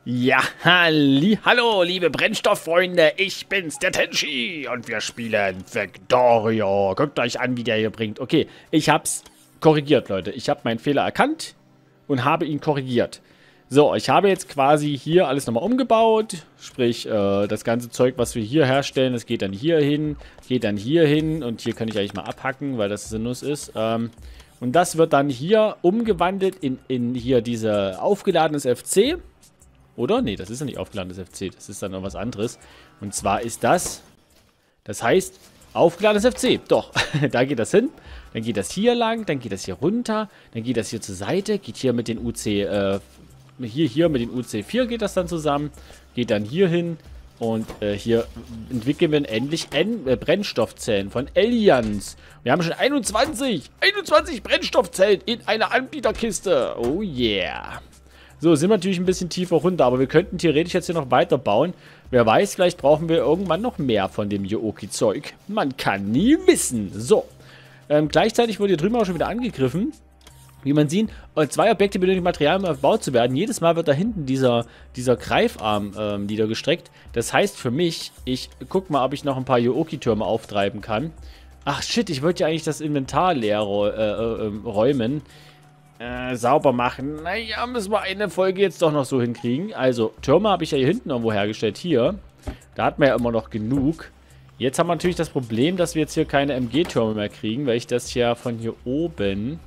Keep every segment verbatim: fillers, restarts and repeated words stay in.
Ja, halli, hallo, liebe Brennstofffreunde, ich bin's, der Tenchi, und wir spielen Factorio. Guckt euch an, wie der hier bringt. Okay, ich hab's korrigiert, Leute. Ich habe meinen Fehler erkannt und habe ihn korrigiert. So, ich habe jetzt quasi hier alles nochmal umgebaut, sprich, äh, das ganze Zeug, was wir hier herstellen, das geht dann hier hin, geht dann hier hin, und hier kann ich eigentlich mal abhacken, weil das sinnlos ist. Ähm, und das wird dann hier umgewandelt in, in hier diese aufgeladenes F C. Oder? Nee, das ist ja nicht aufgeladenes F C. Das ist dann noch was anderes. Und zwar ist das, das heißt, aufgeladenes F C. Doch, da geht das hin. Dann geht das hier lang, dann geht das hier runter, dann geht das hier zur Seite, geht hier mit den U C, äh, hier, hier mit den U C vier geht das dann zusammen, geht dann hier hin und äh, hier entwickeln wir endlich en äh, Brennstoffzellen von Allianz. Wir haben schon einundzwanzig, einundzwanzig Brennstoffzellen in einer Anbieterkiste. Oh yeah. So, sind wir natürlich ein bisschen tiefer runter, aber wir könnten theoretisch jetzt hier noch weiter bauen. Wer weiß, vielleicht brauchen wir irgendwann noch mehr von dem Yoki-Zeug. Man kann nie wissen. So, ähm, gleichzeitig wurde hier drüben auch schon wieder angegriffen. Wie man sieht, zwei Objekte benötigen Material, um aufgebaut zu werden. Jedes Mal wird da hinten dieser, dieser Greifarm ähm, niedergestreckt. Das heißt für mich, ich guck mal, ob ich noch ein paar Yoki-Türme auftreiben kann. Ach shit, ich wollte ja eigentlich das Inventar leer äh, äh, räumen. Äh, sauber machen. Naja, müssen wir eine Folge jetzt doch noch so hinkriegen. Also, Türme habe ich ja hier hinten irgendwo hergestellt. Hier. Da hat man ja immer noch genug. Jetzt haben wir natürlich das Problem, dass wir jetzt hier keine M G-Türme mehr kriegen, weil ich das ja von hier oben...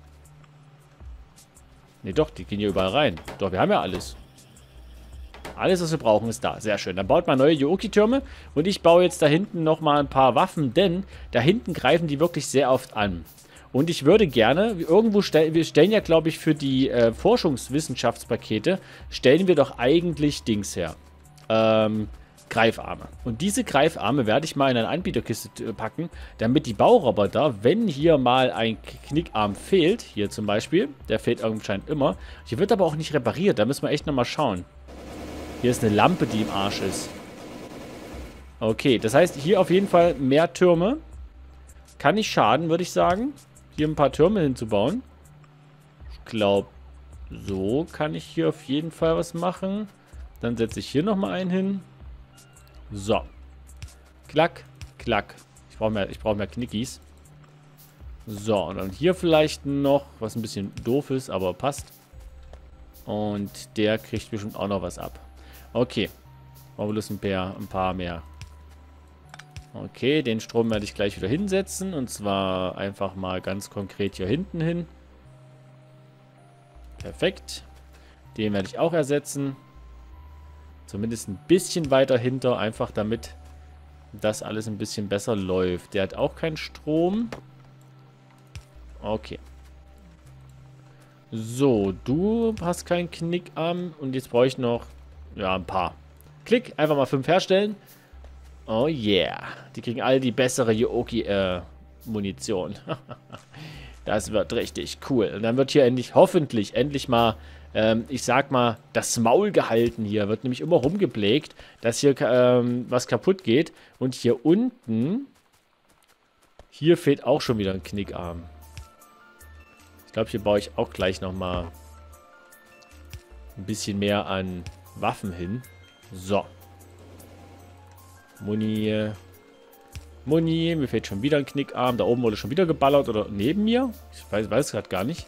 Ne, doch, die gehen hier überall rein. Doch, wir haben ja alles. Alles, was wir brauchen, ist da. Sehr schön. Dann baut man neue Yoki-Türme. Und ich baue jetzt da hinten nochmal ein paar Waffen, denn da hinten greifen die wirklich sehr oft an. Und ich würde gerne, irgendwo stellen, wir stellen ja, glaube ich, für die äh, Forschungswissenschaftspakete, stellen wir doch eigentlich Dings her. Ähm, Greifarme. Und diese Greifarme werde ich mal in eine Anbieterkiste packen, damit die Bauroboter, wenn hier mal ein Knickarm fehlt, hier zum Beispiel, der fehlt anscheinend immer, hier wird aber auch nicht repariert, da müssen wir echt nochmal schauen. Hier ist eine Lampe, die im Arsch ist. Okay, das heißt, hier auf jeden Fall mehr Türme. Kann nicht schaden, würde ich sagen. Hier ein paar Türme hinzubauen. Ich glaube, so kann ich hier auf jeden Fall was machen. Dann setze ich hier nochmal einen hin. So. Klack, klack. Ich brauche mehr, ich brauche mehr Knickis. So, und dann hier vielleicht noch, was ein bisschen doof ist, aber passt. Und der kriegt bestimmt auch noch was ab. Okay. Brauchen wir bloß ein paar, ein paar mehr. Okay, den Strom werde ich gleich wieder hinsetzen. Und zwar einfach mal ganz konkret hier hinten hin. Perfekt. Den werde ich auch ersetzen. Zumindest ein bisschen weiter hinter. Einfach damit das alles ein bisschen besser läuft. Der hat auch keinen Strom. Okay. So, du hast keinen Knickarm. Und jetzt brauche ich noch, ja, ein paar. Klick, einfach mal fünf herstellen. Oh yeah. Die kriegen alle die bessere Yoki-Munition. Äh, das wird richtig cool. Und dann wird hier endlich, hoffentlich, endlich mal, ähm, ich sag mal, das Maul gehalten hier. Wird nämlich immer rumgeblägt, dass hier ähm, was kaputt geht. Und hier unten, hier fehlt auch schon wieder ein Knickarm. Ich glaube, hier baue ich auch gleich nochmal ein bisschen mehr an Waffen hin. So. Muni. Muni. Mir fehlt schon wieder ein Knickarm. Da oben wurde schon wieder geballert. Oder neben mir? Ich weiß, weiß gerade gar nicht.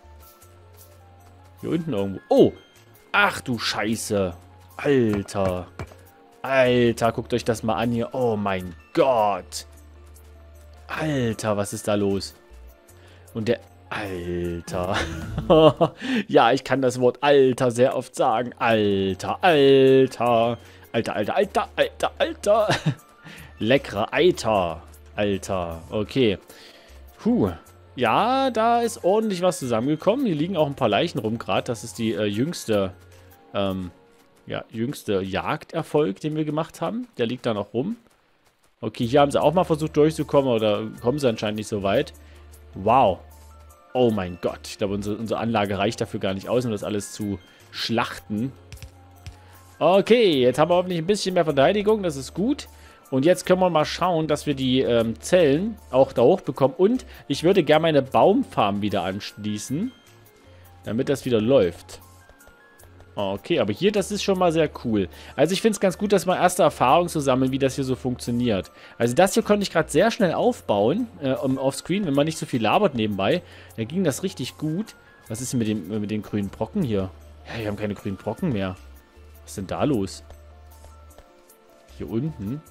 Hier unten irgendwo. Oh! Ach du Scheiße. Alter. Alter, guckt euch das mal an hier. Oh mein Gott. Alter, was ist da los? Und der... Alter. Ja, ich kann das Wort Alter sehr oft sagen. Alter, Alter. Alter, Alter, Alter, Alter, Alter. Leckerer Eiter. Alter. Okay. Puh. Ja, da ist ordentlich was zusammengekommen. Hier liegen auch ein paar Leichen rum gerade. Das ist die äh, jüngste, ähm, ja, jüngste Jagderfolg, den wir gemacht haben. Der liegt da noch rum. Okay, hier haben sie auch mal versucht durchzukommen, oder kommen sie anscheinend nicht so weit. Wow. Oh mein Gott. Ich glaube, unsere, unsere Anlage reicht dafür gar nicht aus, um das alles zu schlachten. Okay, jetzt haben wir hoffentlich ein bisschen mehr Verteidigung. Das ist gut. Und jetzt können wir mal schauen, dass wir die ähm, Zellen auch da hoch bekommen. Und ich würde gerne meine Baumfarm wieder anschließen, damit das wieder läuft. Okay, aber hier, das ist schon mal sehr cool. Also ich finde es ganz gut, dass man erste Erfahrung zu sammeln, wie das hier so funktioniert. Also das hier konnte ich gerade sehr schnell aufbauen, äh, offscreen, wenn man nicht so viel labert nebenbei. Da ging das richtig gut. Was ist denn mit, dem, äh, mit den grünen Brocken hier? Ja, wir haben keine grünen Brocken mehr. Was ist denn da los? Hier unten.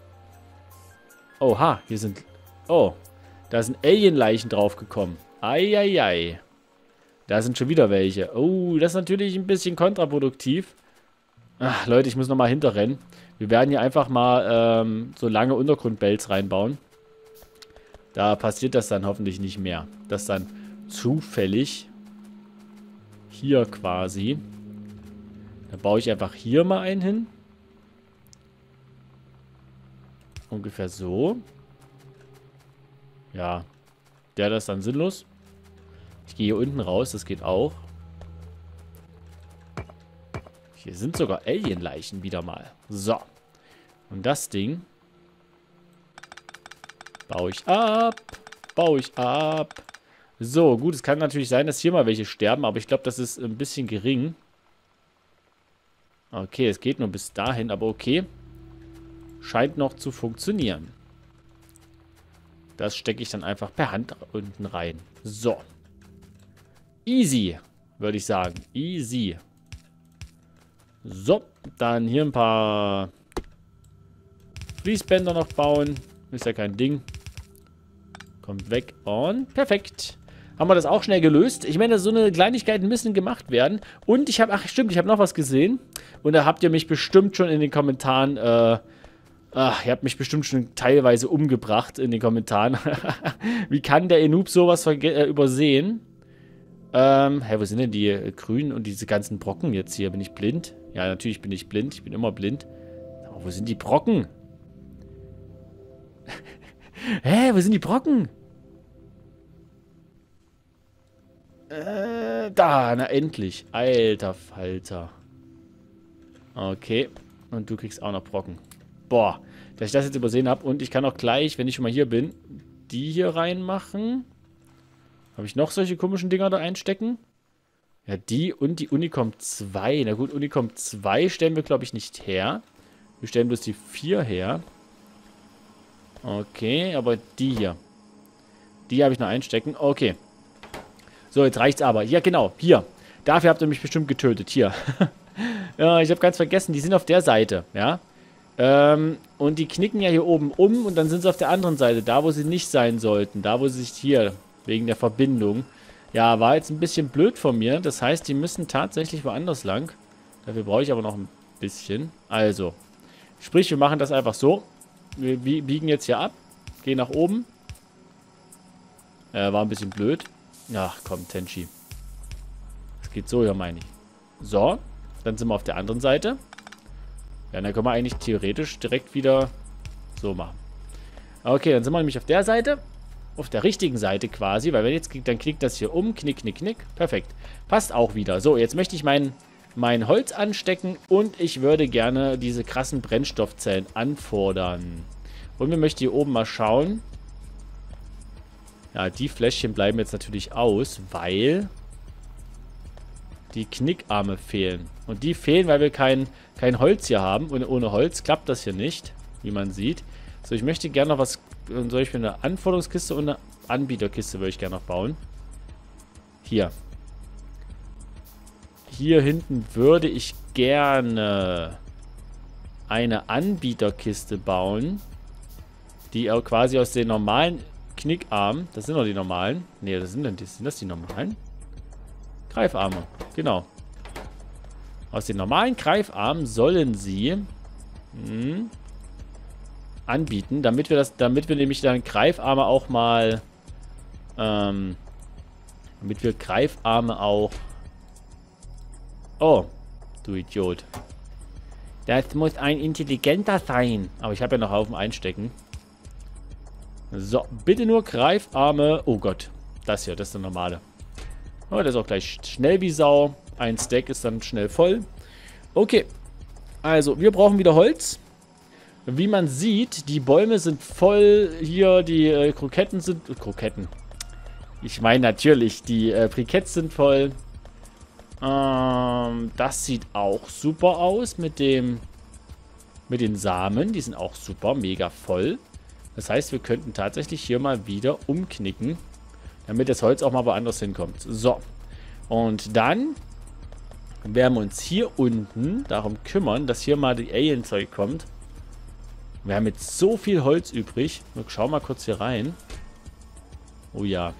Oha, hier sind... Oh, da sind Alien-Leichen draufgekommen. Eieiei. Da sind schon wieder welche. Oh, das ist natürlich ein bisschen kontraproduktiv. Ach, Leute, ich muss nochmal hinterrennen. Wir werden hier einfach mal ähm, so lange Untergrundbells reinbauen. Da passiert das dann hoffentlich nicht mehr. Das dann zufällig hier quasi. Dann baue ich einfach hier mal einen hin. Ungefähr so. Ja, der das ist dann sinnlos. Ich gehe hier unten raus, das geht auch. Hier sind sogar Alien-Leichen wieder mal. So. Und das Ding baue ich ab. Baue ich ab. So, gut, es kann natürlich sein, dass hier mal welche sterben, aber ich glaube, das ist ein bisschen gering. Okay, es geht nur bis dahin, aber okay. Scheint noch zu funktionieren. Das stecke ich dann einfach per Hand unten rein. So. Easy, würde ich sagen. Easy. So, dann hier ein paar Fließbänder noch bauen. Ist ja kein Ding. Kommt weg und perfekt. Haben wir das auch schnell gelöst. Ich meine, so eine Kleinigkeiten müssen gemacht werden. Und ich habe, ach stimmt, ich habe noch was gesehen. Und da habt ihr mich bestimmt schon in den Kommentaren, äh, ach, ihr habt mich bestimmt schon teilweise umgebracht in den Kommentaren. Wie kann der Enoob sowas äh, übersehen? Ähm, hä, wo sind denn die äh, Grünen und diese ganzen Brocken jetzt hier? Bin ich blind? Ja, natürlich bin ich blind. Ich bin immer blind. Aber wo sind die Brocken? Hä, wo sind die Brocken? Äh, da, na endlich. Alter Falter. Okay. Und du kriegst auch noch Brocken. Boah, dass ich das jetzt übersehen habe. Und ich kann auch gleich, wenn ich schon mal hier bin, die hier reinmachen. Habe ich noch solche komischen Dinger da einstecken? Ja, die und die Unicom zwei. Na gut, Unicom zwei stellen wir, glaube ich, nicht her. Wir stellen bloß die vier her. Okay, aber die hier. Die habe ich noch einstecken. Okay. So, jetzt reicht's aber. Ja, genau, hier. Dafür habt ihr mich bestimmt getötet. Hier. Ja, ich habe ganz vergessen, die sind auf der Seite, ja. Ähm, und die knicken ja hier oben um und dann sind sie auf der anderen Seite. Da, wo sie nicht sein sollten. Da, wo sie sich hier... Wegen der Verbindung. Ja, war jetzt ein bisschen blöd von mir. Das heißt, die müssen tatsächlich woanders lang. Dafür brauche ich aber noch ein bisschen. Also, sprich, wir machen das einfach so. Wir biegen jetzt hier ab. Gehen nach oben. Äh, war ein bisschen blöd. Ach, komm, Tenchi. Das geht so, ja, meine ich. So, dann sind wir auf der anderen Seite. Ja, dann können wir eigentlich theoretisch direkt wieder so machen. Okay, dann sind wir nämlich auf der Seite. Auf der richtigen Seite quasi, weil wenn jetzt klickt, dann knickt das hier um. Knick, knick, knick. Perfekt. Passt auch wieder. So, jetzt möchte ich mein, mein Holz anstecken und ich würde gerne diese krassen Brennstoffzellen anfordern. Und wir möchten hier oben mal schauen. Ja, die Fläschchen bleiben jetzt natürlich aus, weil die Knickarme fehlen. Und die fehlen, weil wir kein, kein Holz hier haben. Und ohne Holz klappt das hier nicht, wie man sieht. So, ich möchte gerne noch was... Soll ich für eine Anforderungskiste und eine Anbieterkiste würde ich gerne noch bauen. Hier. Hier hinten würde ich gerne eine Anbieterkiste bauen, die auch quasi aus den normalen Knickarmen, das sind doch die normalen. Ne, das sind, denn die, sind das die normalen? Greifarme, genau. Aus den normalen Greifarmen sollen sie... Hm, anbieten, damit wir das, damit wir nämlich dann Greifarme auch mal, ähm, damit wir Greifarme auch, oh, du Idiot. Das muss ein intelligenter sein. Aber ich habe ja noch Haufen einstecken. So, bitte nur Greifarme, oh Gott, das hier, das ist der normale. Oh, das ist auch gleich schnell wie Sau. Ein Stack ist dann schnell voll. Okay, also, wir brauchen wieder Holz. Wie man sieht, die Bäume sind voll. Hier, die äh, Kroketten sind... Äh, Kroketten. Ich meine natürlich, die äh, Briketts sind voll. Ähm, das sieht auch super aus mit dem, mit den Samen. Die sind auch super, mega voll. Das heißt, wir könnten tatsächlich hier mal wieder umknicken, damit das Holz auch mal woanders hinkommt. So. Und dann werden wir uns hier unten darum kümmern, dass hier mal die Alien-Zeug kommt. Wir haben jetzt so viel Holz übrig. Schau mal kurz hier rein. Oh ja.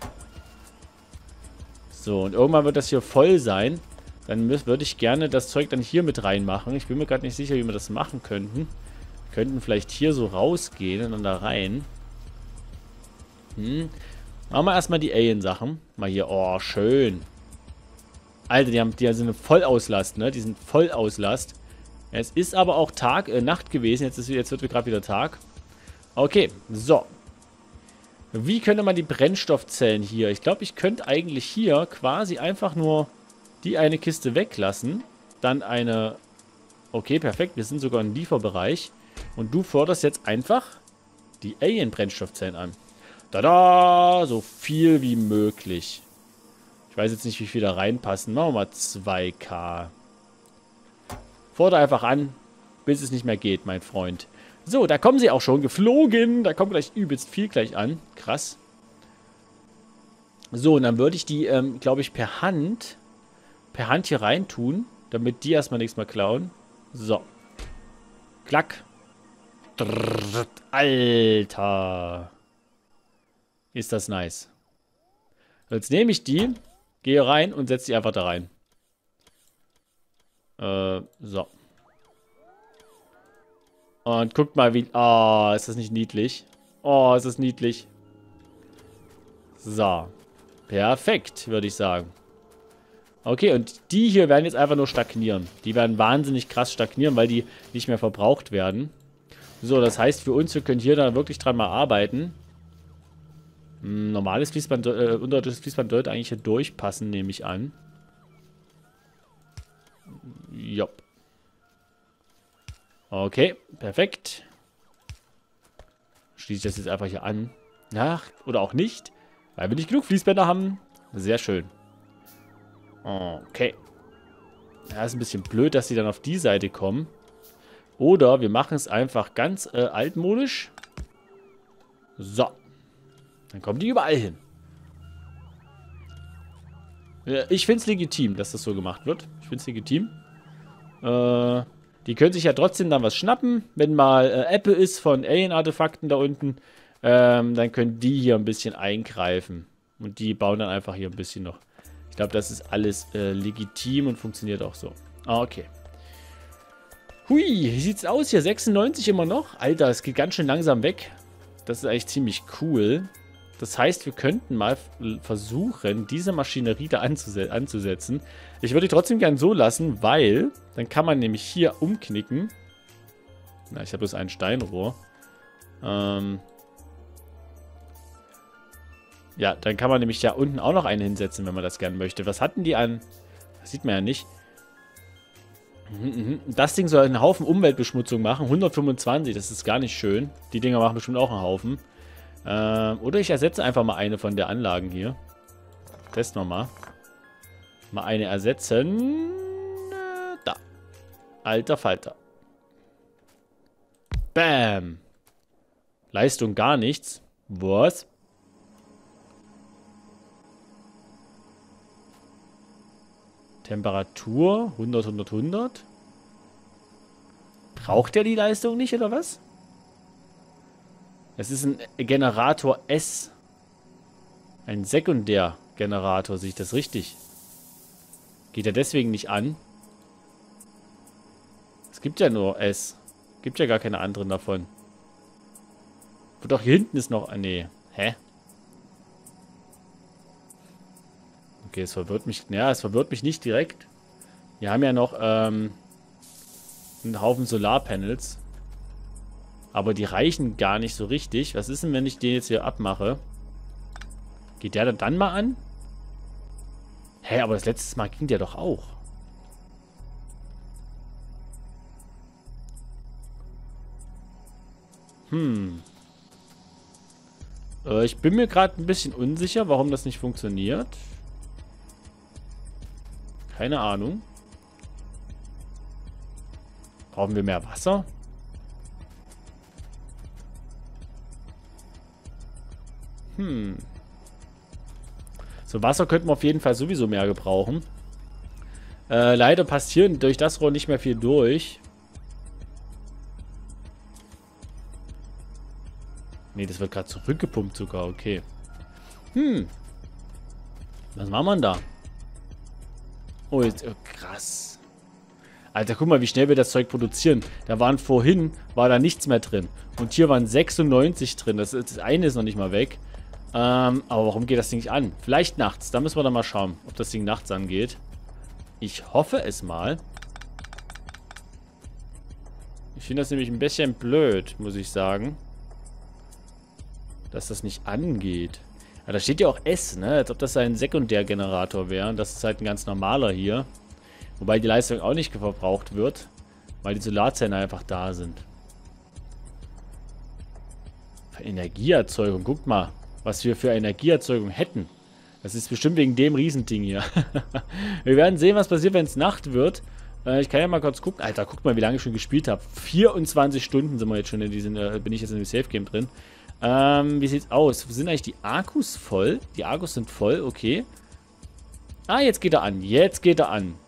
So, und irgendwann wird das hier voll sein. Dann würde ich gerne das Zeug dann hier mit reinmachen. Ich bin mir gerade nicht sicher, wie wir das machen könnten. Wir könnten vielleicht hier so rausgehen und dann da rein. Hm. Machen wir erstmal die Alien-Sachen. Mal hier. Oh, schön. Alter, die, haben, die sind eine Vollauslast, ne? Die sind Vollauslast. Es ist aber auch Tag, äh, Nacht gewesen. Jetzt, ist, jetzt wird gerade wieder Tag. Okay, so. Wie könnte man die Brennstoffzellen hier? Ich glaube, ich könnte eigentlich hier quasi einfach nur die eine Kiste weglassen. Dann eine... Okay, perfekt. Wir sind sogar im Lieferbereich. Und du forderst jetzt einfach die Alien-Brennstoffzellen an. Tada! So viel wie möglich. Ich weiß jetzt nicht, wie viel da reinpassen. Machen wir mal zwei K. Fordere einfach an, bis es nicht mehr geht, mein Freund. So, da kommen sie auch schon. Geflogen. Da kommt gleich übelst viel gleich an. Krass. So, und dann würde ich die, ähm, glaube ich, per Hand, per Hand hier rein tun, damit die erstmal nichts mehr klauen. So. Klack. Drrrt. Alter. Ist das nice. Jetzt nehme ich die, gehe rein und setze die einfach da rein. Äh, so. Und guckt mal, wie... Oh, ist das nicht niedlich? Oh, ist das niedlich. So. Perfekt, würde ich sagen. Okay, und die hier werden jetzt einfach nur stagnieren. Die werden wahnsinnig krass stagnieren, weil die nicht mehr verbraucht werden. So, das heißt für uns, wir können hier dann wirklich dran mal arbeiten. Hm, normales Fließband, äh, unterirdisches Fließband sollte eigentlich hier durchpassen, nehme ich an. Jopp. Okay, perfekt. Schließe ich das jetzt einfach hier an. Ja, oder auch nicht, weil wir nicht genug Fließbänder haben. Sehr schön. Okay. Ja, ist ein bisschen blöd, dass sie dann auf die Seite kommen. Oder wir machen es einfach ganz äh, altmodisch. So. Dann kommen die überall hin. Ich finde es legitim, dass das so gemacht wird. Ich finde es legitim. Äh, die können sich ja trotzdem dann was schnappen. Wenn mal äh, Apple ist von Alien-Artefakten da unten, ähm, dann können die hier ein bisschen eingreifen. Und die bauen dann einfach hier ein bisschen noch. Ich glaube, das ist alles äh, legitim und funktioniert auch so. Ah, okay. Hui, wie sieht's aus hier? sechsundneunzig immer noch? Alter, es geht ganz schön langsam weg. Das ist eigentlich ziemlich cool. Das heißt, wir könnten mal versuchen, diese Maschinerie da anzuse anzusetzen. Ich würde die trotzdem gern so lassen, weil dann kann man nämlich hier umknicken. Na, ich habe bloß ein Steinrohr. Ähm ja, dann kann man nämlich ja unten auch noch eine hinsetzen, wenn man das gern möchte. Was hatten die an... Das sieht man ja nicht. Das Ding soll einen Haufen Umweltbeschmutzung machen. hundertfünfundzwanzig, das ist gar nicht schön. Die Dinger machen bestimmt auch einen Haufen. Ähm, oder ich ersetze einfach mal eine von der Anlagen hier. Testen wir mal. Mal eine ersetzen. Äh, da. Alter Falter. Bam. Leistung gar nichts. Was? Temperatur hundert, hundert, hundert. Braucht der die Leistung nicht, oder was? Es ist ein Generator S. Ein Sekundärgenerator, sehe ich das richtig? Geht er deswegen nicht an? Es gibt ja nur S. Gibt ja gar keine anderen davon. Und doch hier hinten ist noch... Nee. Hä? Okay, es verwirrt mich... Ja, es verwirrt mich nicht direkt. Wir haben ja noch ähm, einen Haufen Solarpanels. Aber die reichen gar nicht so richtig. Was ist denn, wenn ich den jetzt hier abmache? Geht der dann, dann mal an? Hä, aber das letzte Mal ging der doch auch. Hm. Äh, ich bin mir gerade ein bisschen unsicher, warum das nicht funktioniert. Keine Ahnung. Brauchen wir mehr Wasser? Hm. So, Wasser könnten wir auf jeden Fall sowieso mehr gebrauchen. Äh, leider passt hier durch das Rohr nicht mehr viel durch. Nee, das wird gerade zurückgepumpt sogar, okay. Hm. Was machen wir denn da? Oh, jetzt, oh, krass. Alter, guck mal, wie schnell wir das Zeug produzieren. Da waren vorhin, war da nichts mehr drin. Und hier waren sechsundneunzig drin. Das, das eine ist noch nicht mal weg. Ähm, aber warum geht das Ding nicht an? Vielleicht nachts. Da müssen wir dann mal schauen, ob das Ding nachts angeht. Ich hoffe es mal. Ich finde das nämlich ein bisschen blöd, muss ich sagen. Dass das nicht angeht. Ja, da steht ja auch S, ne? Als ob das ein Sekundärgenerator wäre. Das ist halt ein ganz normaler hier. Wobei die Leistung auch nicht verbraucht wird. Weil die Solarzellen einfach da sind. Für Energieerzeugung, guck mal. Was wir für Energieerzeugung hätten. Das ist bestimmt wegen dem Riesending hier. Wir werden sehen, was passiert, wenn es Nacht wird. Äh, ich kann ja mal kurz gucken. Alter, guck mal, wie lange ich schon gespielt habe. vierundzwanzig Stunden sind wir jetzt schon in diesem, äh, bin ich jetzt in dem Safe Game drin. Ähm, wie sieht's aus? Sind eigentlich die Akkus voll? Die Akkus sind voll, okay. Ah, jetzt geht er an. Jetzt geht er an.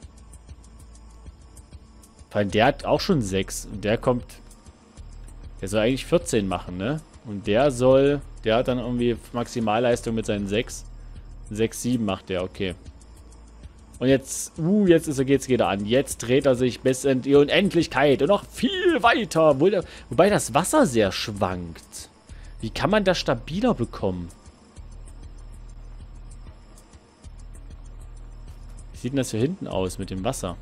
Vor allem, der hat auch schon sechs. Und der kommt... Der soll eigentlich vierzehn machen, ne? Und der soll... Der hat dann irgendwie Maximalleistung mit seinen sechs. sechs, sieben macht der, okay. Und jetzt... Uh, jetzt ist er, jetzt geht er an. Jetzt dreht er sich bis in die Unendlichkeit. Und noch viel weiter. Wobei das Wasser sehr schwankt. Wie kann man das stabiler bekommen? Wie sieht denn das hier hinten aus mit dem Wasser?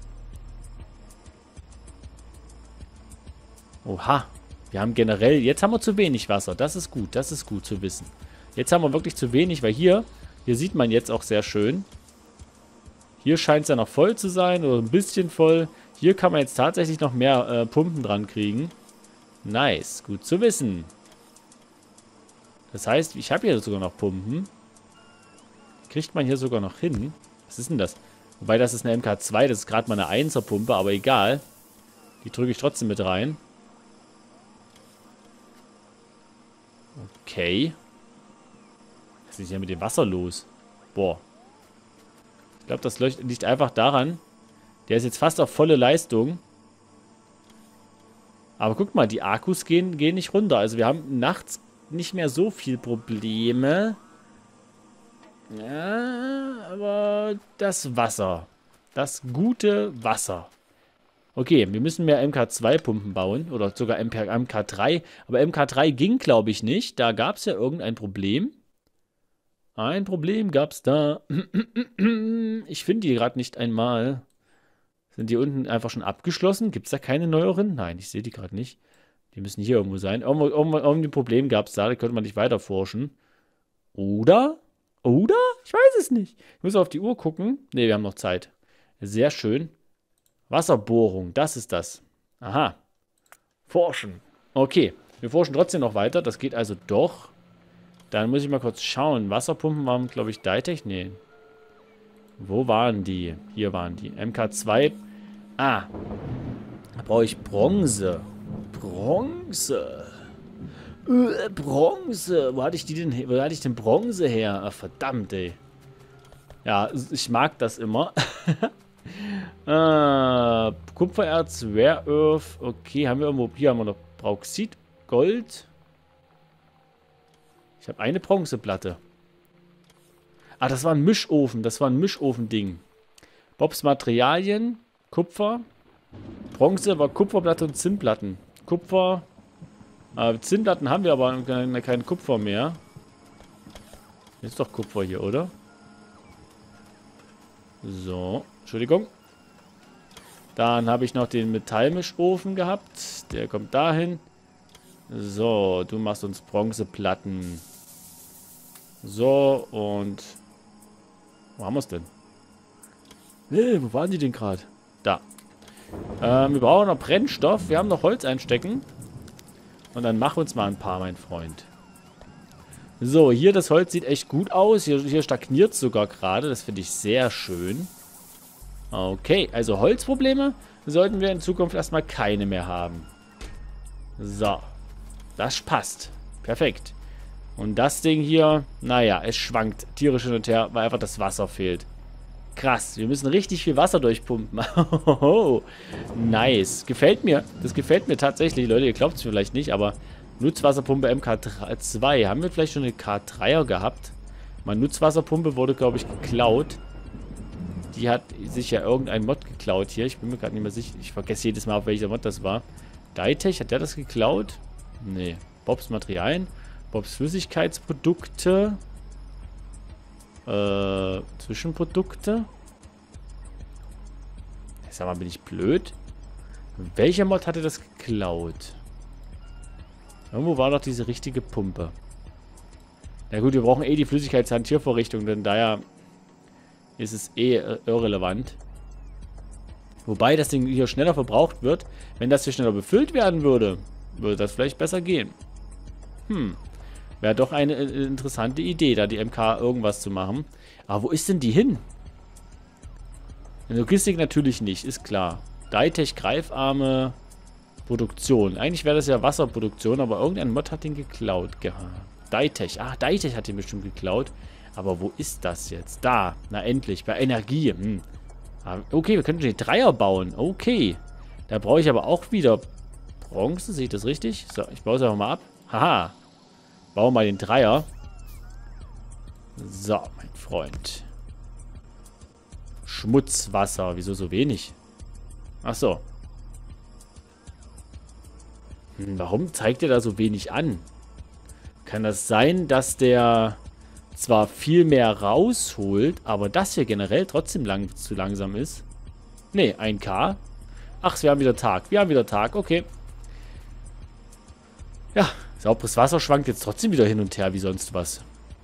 Oha. Wir haben generell... Jetzt haben wir zu wenig Wasser. Das ist gut. Das ist gut zu wissen. Jetzt haben wir wirklich zu wenig, weil hier... Hier sieht man jetzt auch sehr schön. Hier scheint es ja noch voll zu sein. Oder ein bisschen voll. Hier kann man jetzt tatsächlich noch mehr äh, Pumpen dran kriegen. Nice. Gut zu wissen. Das heißt, ich habe hier sogar noch Pumpen. Kriegt man hier sogar noch hin? Was ist denn das? Wobei, das ist eine M K zwei. Das ist gerade mal eine Einser-Pumpe, aber egal. Die drücke ich trotzdem mit rein. Okay. Was ist hier mit dem Wasser los? Boah. Ich glaube, das liegt einfach daran. Der ist jetzt fast auf volle Leistung. Aber guck mal, die Akkus gehen, gehen nicht runter. Also wir haben nachts nicht mehr so viel Probleme. Ja, aber das Wasser. Das gute Wasser. Okay, wir müssen mehr M K zwei Pumpen bauen. Oder sogar M K drei. Aber M K drei ging, glaube ich, nicht. Da gab es ja irgendein Problem. Ein Problem gab es da. Ich finde die gerade nicht einmal. Sind die unten einfach schon abgeschlossen? Gibt es da keine neueren? Nein, ich sehe die gerade nicht. Die müssen hier irgendwo sein. Irgendwo, irgendwo, irgendein Problem gab es da. Da könnte man nicht weiter forschen. Oder? Oder? Ich weiß es nicht. Ich muss auf die Uhr gucken. Ne, wir haben noch Zeit. Sehr schön. Wasserbohrung, das ist das. Aha. Forschen. Okay, wir forschen trotzdem noch weiter. Das geht also doch. Dann muss ich mal kurz schauen. Wasserpumpen waren, glaube ich, Ditech. Nee. Wo waren die? Hier waren die. M K zwei. Ah. Da brauche ich Bronze. Bronze. Äh, Bronze. Wo hatte ich die denn her? Wo hatte ich denn Bronze her? Ach, verdammt, ey. Ja, ich mag das immer. äh, Kupfererz, Rare Earth. Okay, haben wir irgendwo. Hier haben wir noch Bauxit, Gold. Ich habe eine Bronzeplatte. Ah, das war ein Mischofen. Das war ein Mischofen-Ding. Bobs Materialien. Kupfer. Bronze war Kupferplatte und Zinnplatten. Kupfer. Äh, Zinnplatten haben wir aber kein, kein Kupfer mehr. Ist doch Kupfer hier, oder? So. Entschuldigung. Dann habe ich noch den Metallmischofen gehabt. Der kommt dahin. So, du machst uns Bronzeplatten. So, und... Wo haben wir es denn? Nee, wo waren die denn gerade? Da. Ähm, wir brauchen noch Brennstoff. Wir haben noch Holz einstecken. Und dann mach uns mal ein paar, mein Freund. So, hier das Holz sieht echt gut aus. Hier, hier stagniert es sogar gerade. Das finde ich sehr schön. Okay, also Holzprobleme sollten wir in Zukunft erstmal keine mehr haben. So. Das passt. Perfekt. Und das Ding hier, naja, es schwankt tierisch hin und her, weil einfach das Wasser fehlt. Krass, wir müssen richtig viel Wasser durchpumpen. Nice. Gefällt mir. Das gefällt mir tatsächlich, Leute. Ihr glaubt es vielleicht nicht, aber Nutzwasserpumpe M K zwei. Haben wir vielleicht schon eine K dreier gehabt? Meine Nutzwasserpumpe wurde, glaube ich, geklaut. Die hat sich ja irgendein Mod geklaut hier. Ich bin mir gerade nicht mehr sicher. Ich vergesse jedes Mal, auf welcher Mod das war. Ditech, hat der das geklaut? Nee. Bobs Materialien. Bobs Flüssigkeitsprodukte. Äh, Zwischenprodukte. Sag mal, bin ich blöd? Welcher Mod hatte das geklaut? Irgendwo war doch diese richtige Pumpe. Na gut, wir brauchen eh die Flüssigkeitshantiervorrichtung, denn daher ist es eh äh, irrelevant. Wobei das Ding hier schneller verbraucht wird. Wenn das hier schneller befüllt werden würde, würde das vielleicht besser gehen. Hm. Wäre doch eine äh, interessante Idee, da die M K irgendwas zu machen. Aber wo ist denn die hin? In Logistik natürlich nicht, ist klar. Ditech Greifarme Produktion. Eigentlich wäre das ja Wasserproduktion, aber irgendein Mod hat den geklaut gehabt. Ditech. Ach, Ditech hat den bestimmt geklaut. Aber wo ist das jetzt? Da. Na endlich. Bei Energie. Hm. Okay, wir können schon die Dreier bauen. Okay. Da brauche ich aber auch wieder Bronze. Sehe ich das richtig? So, ich baue es einfach mal ab. Haha. Bauen wir mal den Dreier. So, mein Freund. Schmutzwasser. Wieso so wenig? Ach so. Hm, warum zeigt er da so wenig an? Kann das sein, dass der zwar viel mehr rausholt, aber das hier generell trotzdem lang, zu langsam ist? Ne, ein K. Ach, wir haben wieder Tag. Wir haben wieder Tag. Okay. Ja, sauberes Wasser schwankt jetzt trotzdem wieder hin und her wie sonst was.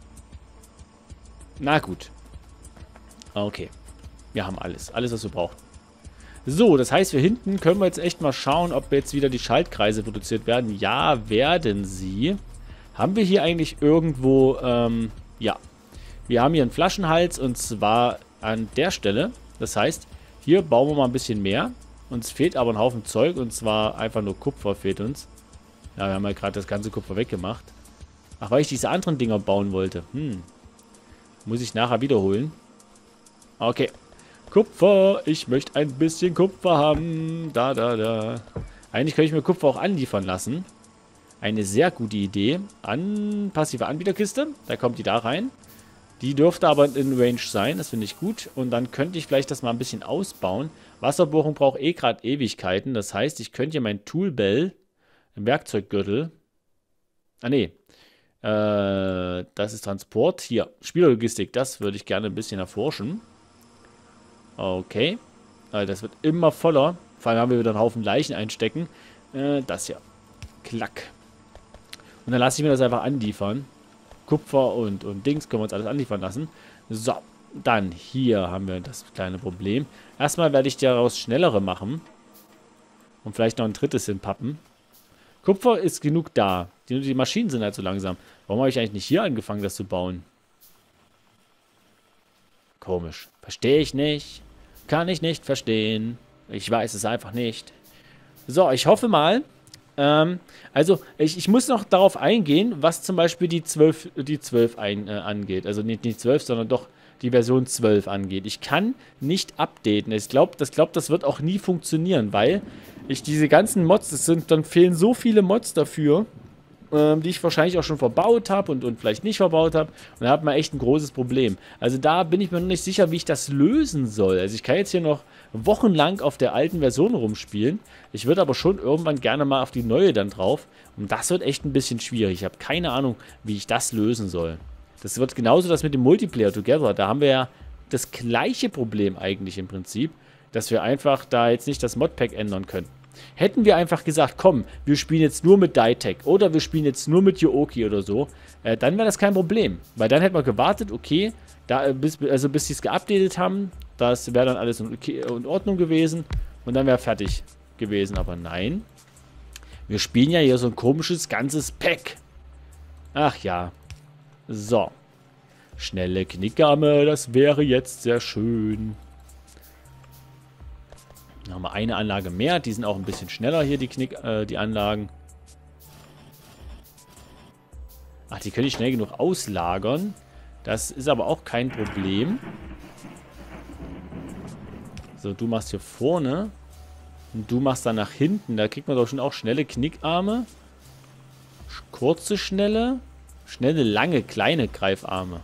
Na gut. Okay. Wir haben alles. Alles, was wir brauchen. So, das heißt, wir hinten können wir jetzt echt mal schauen, ob jetzt wieder die Schaltkreise produziert werden. Ja, werden sie. Haben wir hier eigentlich irgendwo, ähm, ja. Wir haben hier einen Flaschenhals und zwar an der Stelle. Das heißt, hier bauen wir mal ein bisschen mehr. Uns fehlt aber ein Haufen Zeug und zwar einfach nur Kupfer fehlt uns. Ja, wir haben ja gerade das ganze Kupfer weggemacht. Ach, weil ich diese anderen Dinger bauen wollte. Hm. Muss ich nachher wiederholen. Okay. Kupfer. Ich möchte ein bisschen Kupfer haben. Da, da, da. Eigentlich könnte ich mir Kupfer auch anliefern lassen. Eine sehr gute Idee. An passive Anbieterkiste. Da kommt die da rein. Die dürfte aber in Range sein. Das finde ich gut. Und dann könnte ich vielleicht das mal ein bisschen ausbauen. Wasserbohrung braucht eh gerade Ewigkeiten. Das heißt, ich könnte hier mein Toolbell im Werkzeuggürtel. Ah, nee. Äh, das ist Transport. Hier, Spielerlogistik. Das würde ich gerne ein bisschen erforschen. Okay. Also das wird immer voller. Vor allem haben wir wieder einen Haufen Leichen einstecken. Äh, das hier. Klack. Und dann lasse ich mir das einfach anliefern. Kupfer und, und Dings können wir uns alles anliefern lassen. So. Dann hier haben wir das kleine Problem. Erstmal werde ich daraus schnellere machen. Und vielleicht noch ein drittes hinpappen. Kupfer ist genug da. Die, die Maschinen sind halt so langsam. Warum habe ich eigentlich nicht hier angefangen, das zu bauen? Komisch. Verstehe ich nicht. Kann ich nicht verstehen. Ich weiß es einfach nicht. So, ich hoffe mal. Ähm, also, ich, ich muss noch darauf eingehen, was zum Beispiel die zwölf, die zwölf ein, äh, angeht. Also nicht die zwölf, sondern doch die Version zwölf angeht. Ich kann nicht updaten. Ich glaube, das, glaub, das wird auch nie funktionieren, weil ich diese ganzen Mods, das sind, dann fehlen so viele Mods dafür, ähm, die ich wahrscheinlich auch schon verbaut habe und, und vielleicht nicht verbaut habe. Und da hat man echt ein großes Problem. Also da bin ich mir noch nicht sicher, wie ich das lösen soll. Also ich kann jetzt hier noch wochenlang auf der alten Version rumspielen. Ich würde aber schon irgendwann gerne mal auf die neue dann drauf. Und das wird echt ein bisschen schwierig. Ich habe keine Ahnung, wie ich das lösen soll. Das wird genauso das mit dem Multiplayer Together. Da haben wir ja das gleiche Problem eigentlich im Prinzip, dass wir einfach da jetzt nicht das Modpack ändern können. Hätten wir einfach gesagt, komm, wir spielen jetzt nur mit Ditech oder wir spielen jetzt nur mit Yo-Oki oder so, äh, dann wäre das kein Problem. Weil dann hätten wir gewartet, okay, da, äh, bis, also bis sie es geupdatet haben, das wäre dann alles in, okay, in Ordnung gewesen und dann wäre fertig gewesen. Aber nein, wir spielen ja hier so ein komisches ganzes Pack. Ach ja. So. Schnelle Knickarme, das wäre jetzt sehr schön. Dann haben wir eine Anlage mehr. Die sind auch ein bisschen schneller hier, die Knick, äh, die Anlagen. Ach, die können ich schnell genug auslagern. Das ist aber auch kein Problem. So, du machst hier vorne. Und du machst dann nach hinten. Da kriegt man doch schon auch schnelle Knickarme. Kurze, schnelle. Schnelle, lange, kleine Greifarme.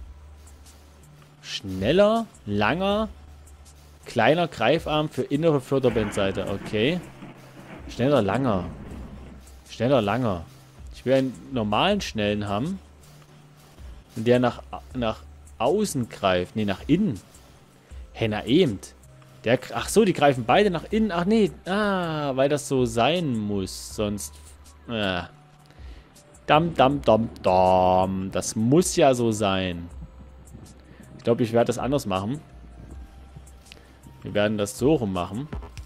Schneller, langer, kleiner Greifarm für innere Förderbandseite. Okay. Schneller, langer. Schneller, langer. Ich will einen normalen, schnellen haben. Der nach, nach außen greift. Nee, nach innen. Hä, na eben. Der, ach so, die greifen beide nach innen. Ach nee, ah, weil das so sein muss. Sonst, äh. Dam, dam, dam, dam. Das muss ja so sein. Ich glaube, ich werde das anders machen. Wir werden das so rum machen.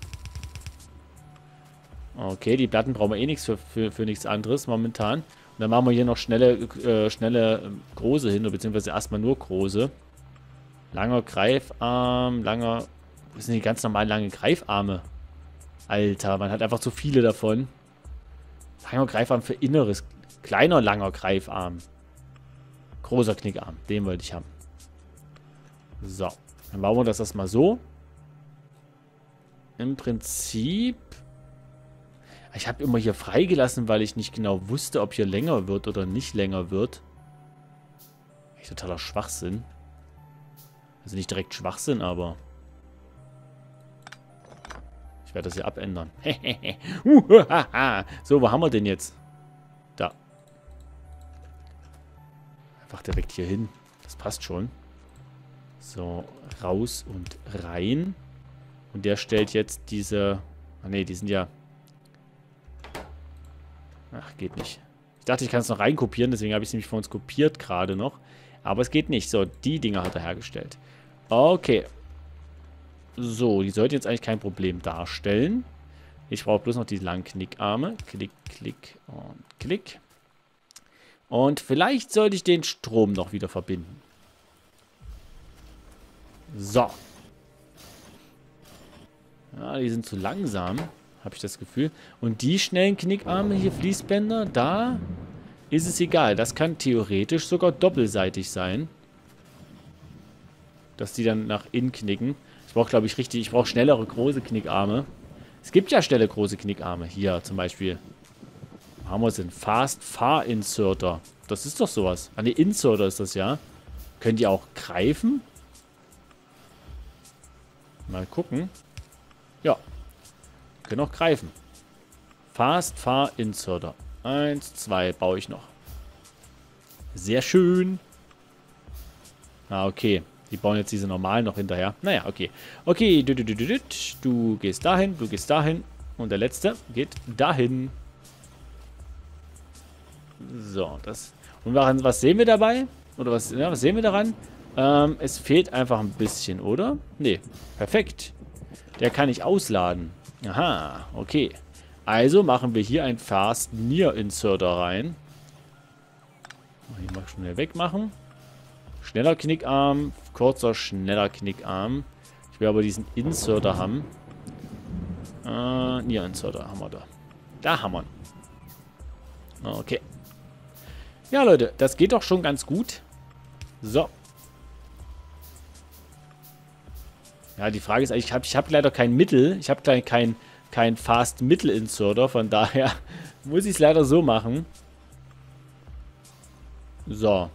Okay, die Platten brauchen wir eh nichts für, für, für nichts anderes momentan. Und dann machen wir hier noch schnelle, äh, schnelle große hin, beziehungsweise erstmal nur große. Langer Greifarm, langer... Das sind die ganz normalen langen Greifarme. Alter, man hat einfach zu viele davon. Langer Greifarm für Inneres. Kleiner, langer Greifarm. Großer Knickarm. Den wollte ich haben. So. Dann bauen wir das erstmal so. Im Prinzip... Ich habe immer hier freigelassen, weil ich nicht genau wusste, ob hier länger wird oder nicht länger wird. Echt totaler Schwachsinn. Also nicht direkt Schwachsinn, aber... Ich werde das hier abändern. So, wo haben wir denn jetzt? Da. Einfach direkt hier hin. Das passt schon. So, raus und rein. Und der stellt jetzt diese... Ah ne, die sind ja... Ach, geht nicht. Ich dachte, ich kann es noch reinkopieren, deswegen habe ich es nämlich von uns kopiert gerade noch. Aber es geht nicht. So, die Dinger hat er hergestellt. Okay. So, die sollte jetzt eigentlich kein Problem darstellen. Ich brauche bloß noch die langen Knickarme. Klick, klick und klick. Und vielleicht sollte ich den Strom noch wieder verbinden. So. Ja, die sind zu langsam, habe ich das Gefühl. Und die schnellen Knickarme, hier Fließbänder, da ist es egal. Das kann theoretisch sogar doppelseitig sein. Dass die dann nach innen knicken. Ich brauche, glaube ich, richtig, ich brauche schnellere, große Knickarme. Es gibt ja schnelle, große Knickarme. Hier zum Beispiel. Wo haben wir es denn? Fast Far Inserter. Das ist doch sowas. Ah, ne, Inserter ist das ja. Können die auch greifen? Mal gucken. Ja. Können auch greifen. Fast Far Inserter. Eins, zwei baue ich noch. Sehr schön. Ah, okay. Die bauen jetzt diese normalen noch hinterher. Naja, okay. Okay, du, du, du, du, du gehst dahin, du gehst dahin. Und der letzte geht dahin. So, das. Und was sehen wir dabei? Oder was, ja, was sehen wir daran? Ähm, es fehlt einfach ein bisschen, oder? Nee, perfekt. Der kann ich ausladen. Aha, okay. Also machen wir hier ein Fast Near Inserter rein. Hier mal schnell wegmachen. Schneller Knickarm, kurzer, schneller Knickarm. Ich will aber diesen Inserter haben. Äh, Near Inserter haben wir da. Da haben wir ihn. Okay. Ja, Leute, das geht doch schon ganz gut. So. Ja, die Frage ist eigentlich, ich habe ich hab leider kein Mittel. Ich habe kein, kein, kein Fast-Mittel-Inserter. Von daher muss ich es leider so machen. So.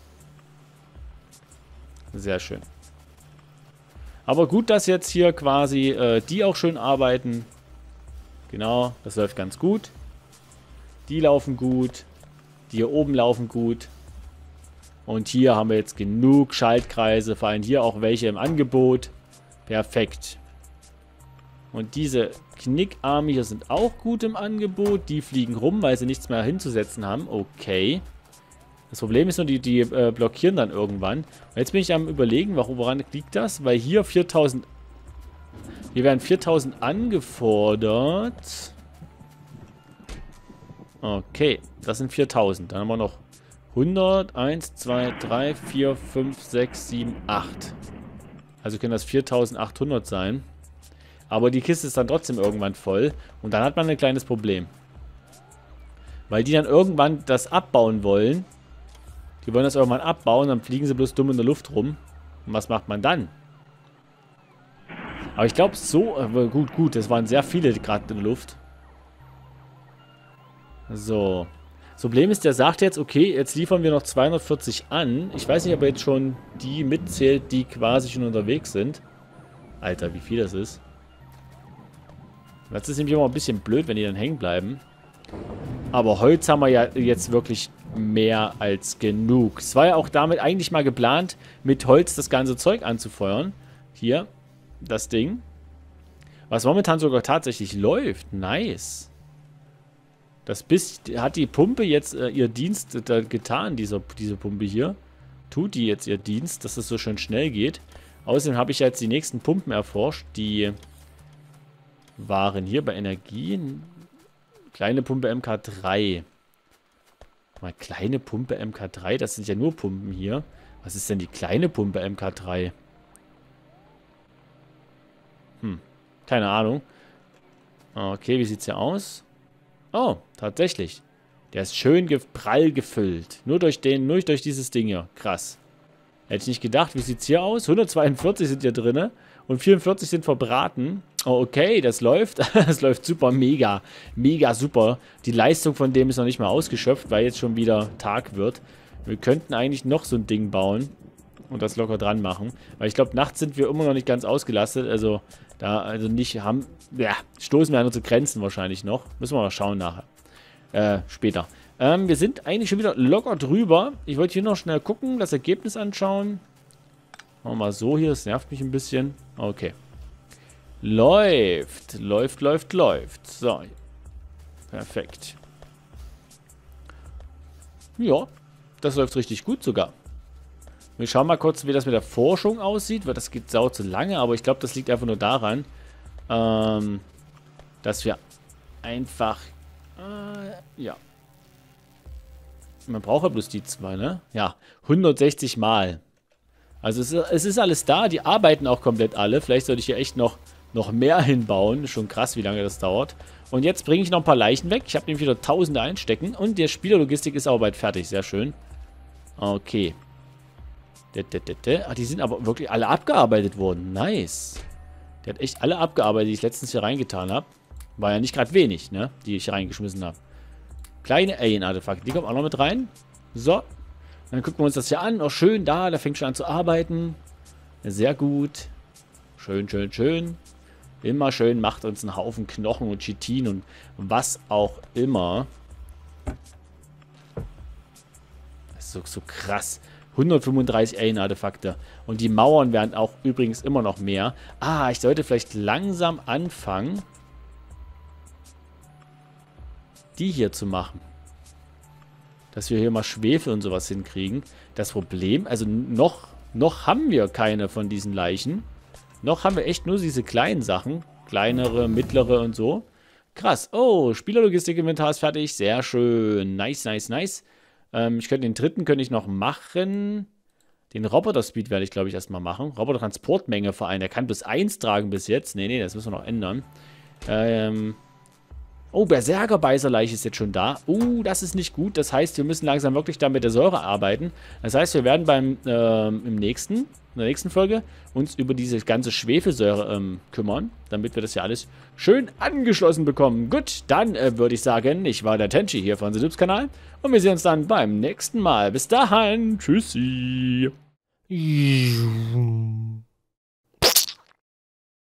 Sehr schön. Aber gut, dass jetzt hier quasi äh, die auch schön arbeiten. Genau, das läuft ganz gut. Die laufen gut. Die hier oben laufen gut. Und hier haben wir jetzt genug Schaltkreise. Vor allem hier auch welche im Angebot. Perfekt. Und diese Knickarme hier sind auch gut im Angebot. Die fliegen rum, weil sie nichts mehr hinzusetzen haben. Okay. Das Problem ist nur, die, die äh, blockieren dann irgendwann. Und jetzt bin ich am Überlegen, warum, woran liegt das? Weil hier viertausend... Hier werden viertausend angefordert. Okay, das sind viertausend. Dann haben wir noch hundert, eins, zwei, drei, vier, fünf, sechs, sieben, acht. Also können das viertausendachthundert sein. Aber die Kiste ist dann trotzdem irgendwann voll. Und dann hat man ein kleines Problem. Weil die dann irgendwann das abbauen wollen. Die wollen das irgendwann abbauen, dann fliegen sie bloß dumm in der Luft rum. Und was macht man dann? Aber ich glaube, so... Äh, gut, gut, das waren sehr viele gerade in der Luft. So. Das Problem ist, der sagt jetzt, okay, jetzt liefern wir noch zweihundertvierzig an. Ich weiß nicht, ob er jetzt schon die mitzählt, die quasi schon unterwegs sind. Alter, wie viel das ist. Das ist nämlich immer ein bisschen blöd, wenn die dann hängen bleiben. Aber Holz haben wir ja jetzt wirklich mehr als genug. Es war ja auch damit eigentlich mal geplant, mit Holz das ganze Zeug anzufeuern. Hier, das Ding. Was momentan sogar tatsächlich läuft. Nice. Das bis, hat die Pumpe jetzt äh, ihr Dienst da getan, diese, diese Pumpe hier. Tut die jetzt ihr Dienst, dass es so schön schnell geht. Außerdem habe ich jetzt die nächsten Pumpen erforscht, die waren hier bei Energien. Kleine Pumpe M K drei. Mal kleine Pumpe M K drei, das sind ja nur Pumpen hier. Was ist denn die kleine Pumpe M K drei? Hm, keine Ahnung. Okay, wie sieht's hier aus? Oh, tatsächlich. Der ist schön ge prall gefüllt. Nur durch den, nur durch dieses Ding hier. Krass. Hätte ich nicht gedacht. Wie sieht's hier aus? hundertzweiundvierzig sind hier drin. Und vierundvierzig sind verbraten. Oh, okay, das läuft. Das läuft super, mega. Mega super. Die Leistung von dem ist noch nicht mal ausgeschöpft, weil jetzt schon wieder Tag wird. Wir könnten eigentlich noch so ein Ding bauen. Und das locker dran machen. Weil ich glaube, nachts sind wir immer noch nicht ganz ausgelastet. Also, da, also nicht haben... Ja, stoßen wir an unsere Grenzen wahrscheinlich noch. Müssen wir mal schauen nachher. Äh, später. Ähm, wir sind eigentlich schon wieder locker drüber. Ich wollte hier noch schnell gucken, das Ergebnis anschauen. Machen wir mal so hier, das nervt mich ein bisschen. Okay. Läuft, läuft, läuft, läuft. So. Perfekt. Ja, das läuft richtig gut sogar. Wir schauen mal kurz, wie das mit der Forschung aussieht, weil das geht sau zu lange, aber ich glaube, das liegt einfach nur daran, ähm, dass wir einfach, äh, ja. Man braucht ja bloß die zwei, ne? Ja, hundertsechzig Mal. Also es ist, es ist alles da, die arbeiten auch komplett alle. Vielleicht sollte ich hier echt noch, noch mehr hinbauen. Schon krass, wie lange das dauert. Und jetzt bringe ich noch ein paar Leichen weg. Ich habe nämlich wieder Tausende einstecken. Und der Spielerlogistik ist auch bald fertig. Sehr schön. Okay. Ah, die sind aber wirklich alle abgearbeitet worden. Nice. Der hat echt alle abgearbeitet, die ich letztens hier reingetan habe. War ja nicht gerade wenig, ne? Die ich hier reingeschmissen habe. Kleine Alien-Artefakte. Die kommen auch noch mit rein. So. Dann gucken wir uns das hier an. Oh, schön da. Da fängt schon an zu arbeiten. Sehr gut. Schön, schön, schön. Immer schön. Macht uns einen Haufen Knochen und Chitin und was auch immer. Das ist so, so krass. hundertfünfunddreißig Alien-Artefakte. Und die Mauern werden auch übrigens immer noch mehr. Ah, ich sollte vielleicht langsam anfangen, die hier zu machen. Dass wir hier mal Schwefel und sowas hinkriegen. Das Problem, also noch, noch haben wir keine von diesen Leichen. Noch haben wir echt nur diese kleinen Sachen. Kleinere, mittlere und so. Krass. Oh, Spielerlogistik-Inventar ist fertig. Sehr schön. Nice, nice, nice. Ähm, ich könnte den dritten könnte ich noch machen. Den Roboter-Speed werde ich, glaube ich, erstmal machen. Roboter-Transportmenge Verein. Der kann bis eins tragen bis jetzt. Nee, nee, das müssen wir noch ändern. Ähm... Oh, Berserker-Beißerleiche ist jetzt schon da. Uh, das ist nicht gut. Das heißt, wir müssen langsam wirklich da mit der Säure arbeiten. Das heißt, wir werden beim ähm, im nächsten, in der nächsten Folge uns über diese ganze Schwefelsäure ähm, kümmern, damit wir das ja alles schön angeschlossen bekommen. Gut, dann äh, würde ich sagen, ich war der Tenchi hier von TheDibs-Kanal und wir sehen uns dann beim nächsten Mal. Bis dahin, tschüssi.